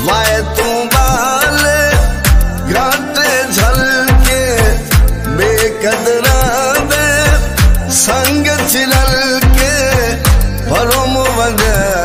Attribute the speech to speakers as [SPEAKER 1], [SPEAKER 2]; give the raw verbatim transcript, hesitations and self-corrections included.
[SPEAKER 1] वाए तू बाल घाटे झलके बेकदरा दे संग चिरल के भरोम वगे